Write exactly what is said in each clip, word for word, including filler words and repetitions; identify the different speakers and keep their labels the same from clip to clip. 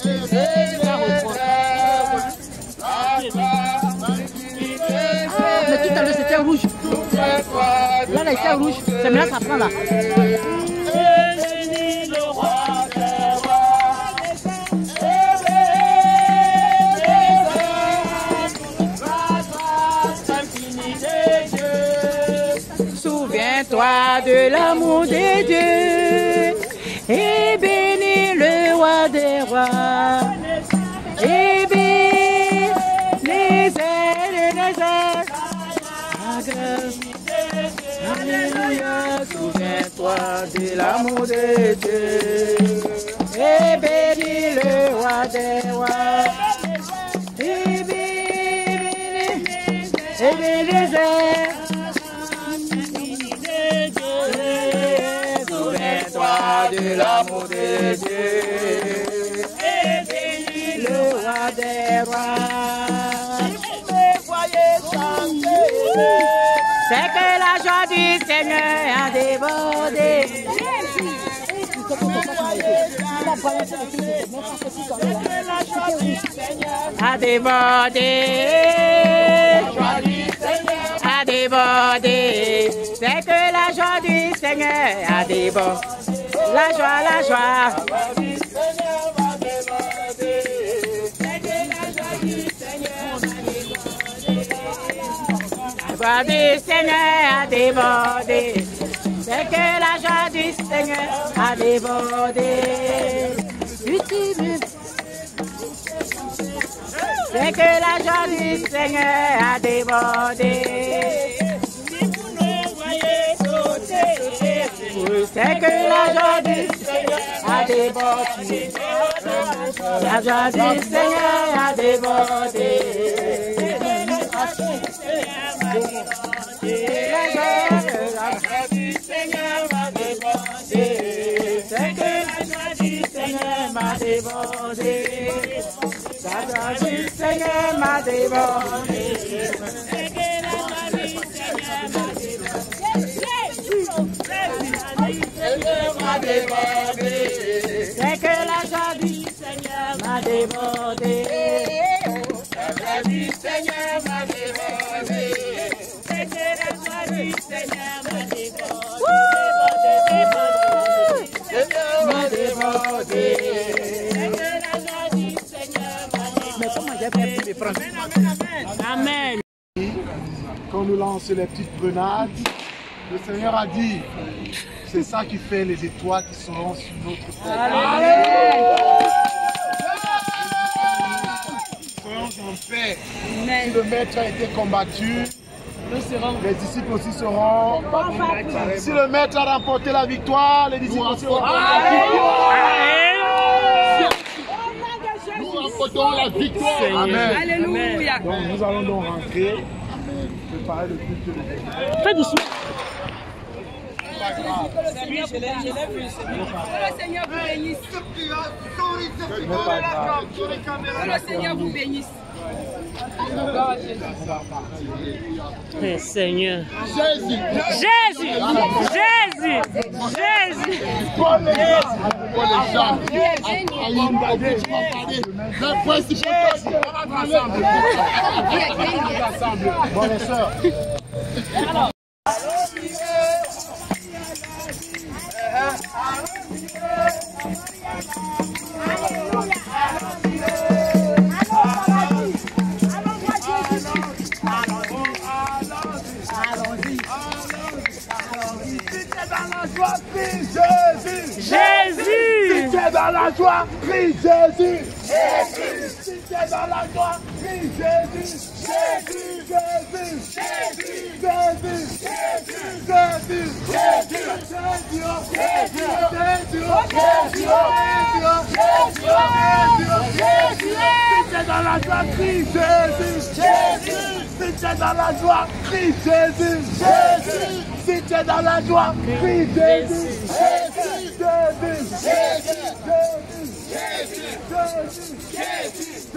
Speaker 1: Mais tout à l'heure c'était rouge. Là, là, c'était rouge. C'est maintenant ça prend là. Souviens-toi de l'amour de Dieu et bénis le roi des rois. Et bénis les ailes, les ailes. Alléluia, souviens-toi de l'amour de Dieu et bénis le roi des rois. Et bénis, et bénis les ailes. Souviens-toi de l'amour de Dieu et bénis le roi des rois. C'est que la joie du Seigneur a débordé. A débordé. A débordé. C'est que la joie du Seigneur a débordé. La joie, la joie. La joie du Seigneur a débordé. C'est que la joie du Seigneur a débordé. C'est que la joie du Seigneur a débordé. C'est que la joie du Seigneur a débordé. La joie du Seigneur a débordé. La joie du Seigneur m'a débordé. C'est que la joie du Seigneur m'a débordé. La joie du Seigneur m'a débordé. C'est que la joie du Seigneur m'a débordé. C'est que la joie du Seigneur m'a débordé. La joie du Seigneur m'a débordé. C'est que la joie du Seigneur m'a débordé. M'a débordé. C'est que la joie du Seigneur m'a débordé. Mais comment j'ai fait pour les prendre? Amen.
Speaker 2: Quand on nous lance les petites grenades, le Seigneur a dit, c'est ça qui fait les étoiles qui seront sur notre tête. Soyons en paix. Si le maître a été combattu, les disciples aussi seront. Si le maître a remporté la victoire, les disciples aussi seront. Nous remportons la victoire. Amen.
Speaker 3: Alléluia.
Speaker 2: Donc nous allons donc rentrer. Amen. Préparer le culte de Dieu.
Speaker 1: Fais doucement.
Speaker 3: Que le Seigneur vous bénisse. Que le Seigneur vous bénisse.
Speaker 1: Eh, Seigneur.
Speaker 2: Jésus.
Speaker 1: Jésus. Jésus. Jésus.
Speaker 2: Pour les gens. Le principal. Bon, les sœurs.
Speaker 1: Jésus.
Speaker 2: Si tu es dans la joie, prie Jésus. Jésus. Si tu es dans la joie, prie Jésus. Jésus. Jésus. Jésus. Jésus. Jésus. Jésus. Jésus. Si tu es dans la joie, prie Jésus. Jésus. Si tu es dans la joie, prie Jésus. Jésus. Si tu es dans la joie, prie Jésus. Jésus. Jésus. Jésus. Jésus. Jésus.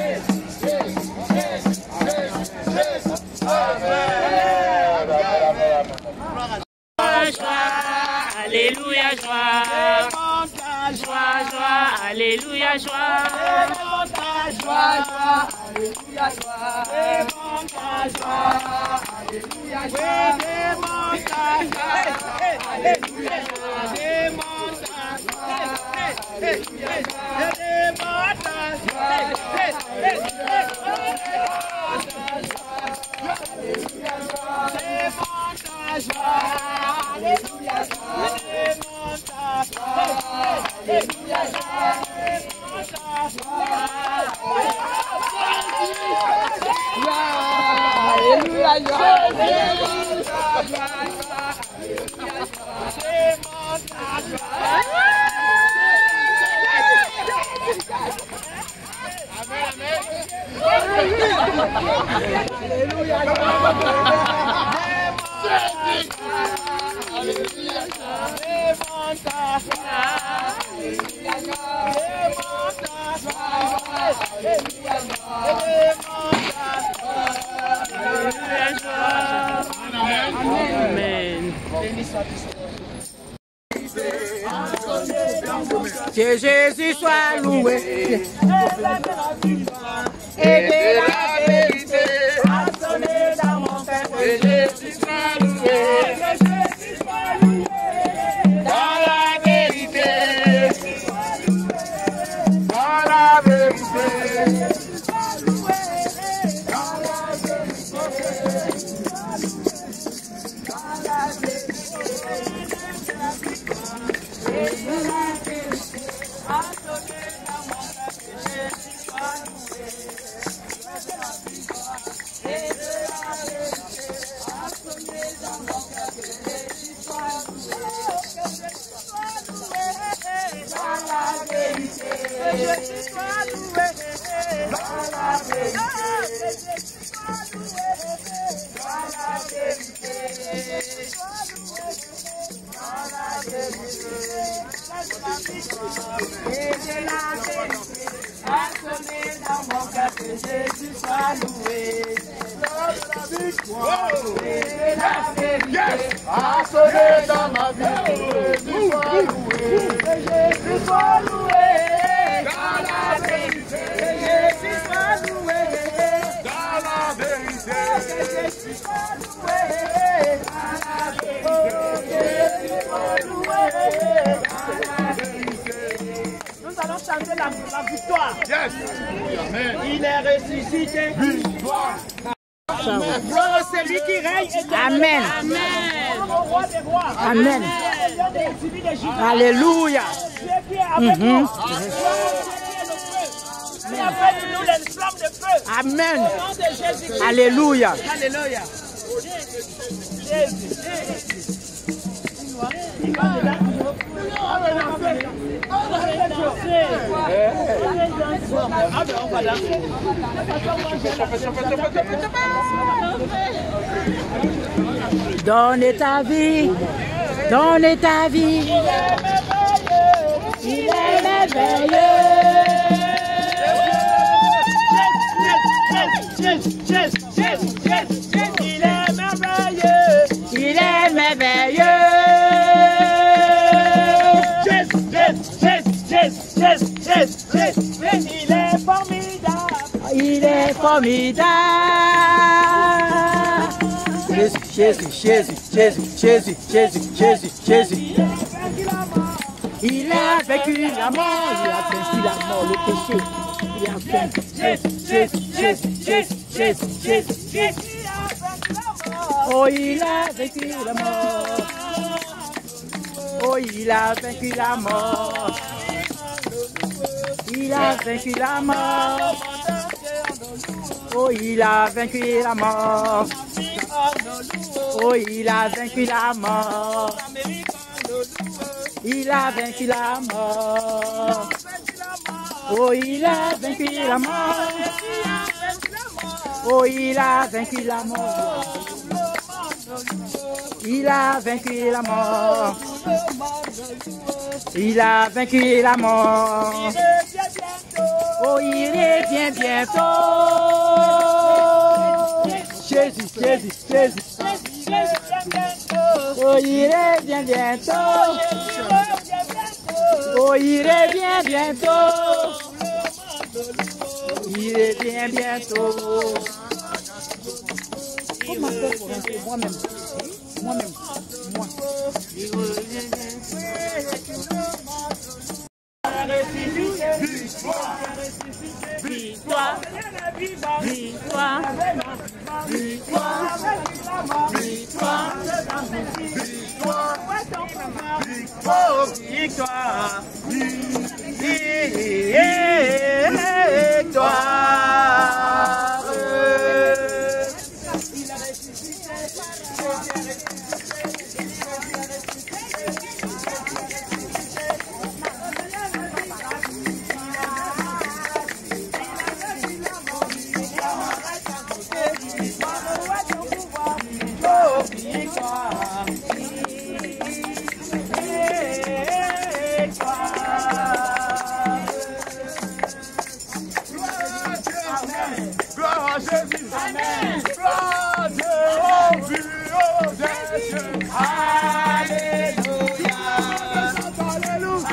Speaker 2: Amen.
Speaker 1: Alléluia, joie, joie, joie, alléluia, joie, joie, joie, alléluia, joie, joie, alléluia, joie, Amen. Que Jésus soit loué et de la vérité a sonné dans mon cœur. Que Jésus soit loué, que Jésus soit loué dans la vérité, dans la vérité, dans la Nous allons chanter la, la victoire. Yes. Amen. Il est ressuscité. Victoire. Gloire à celui qui règne éternellement. Amen. Amen. Au roi des rois. Amen. Alléluia. Dieu qui est avec nous. Dieu qui est le feu. Mais après nous les flammes de feu. Amen. Au nom de Jésus. Alléluia. Alléluia. Jésus. Donne ta vie, donne ta vie, il est merveilleux. Il est merveilleux, il est merveilleux. Il est formidable. Il est formidable. Jésus, Jésus, Jésus, Jésus, Jésus, Jésus, Jésus. Il a vaincu la mort, il a vaincu la mort, le péché. Il a vaincu Jésus, Jésus, Jésus, Jésus, Jésus, Jésus, Jésus. Oh, il a vaincu la mort. Oh, il a vaincu la mort. Il a vaincu la mort. Oh, il a vaincu la mort. Oh, il a vaincu la mort. Il a vaincu la mort. Oh, il a vaincu la mort. Oh, il a vaincu la mort. Il a vaincu la mort. Il a vaincu la mort. Oh, il revient bientôt. Jésus, Jésus, Jésus. Oh, il revient bientôt. Oh, il revient bientôt. Il revient bientôt. Comment faire pour rentrer moi-même? Moi-même. Moi. Victoire. Victoire. Victoire. Victoire. Victoire. Victoire. Victoire. Amen. Gloire au Dieu, au Dieu. Alléluia. Alléluia.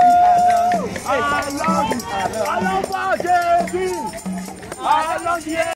Speaker 1: Allons voir Jésus. Allons